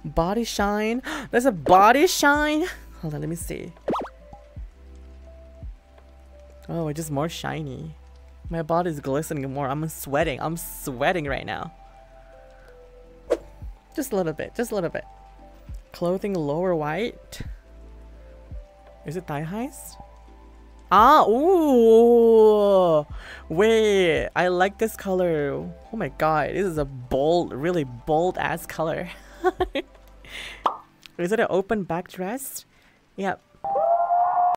Body shine. There's a body shine. Hold on, let me see. Oh, it's just more shiny. My body is glistening more. I'm sweating. I'm sweating right now. Just a little bit. Just a little bit. Clothing lower white. Is it thigh highs? Ah, ooh. Wait, I like this color. Oh my god, this is a bold, really bold ass color. Is it an open back dress? Yep.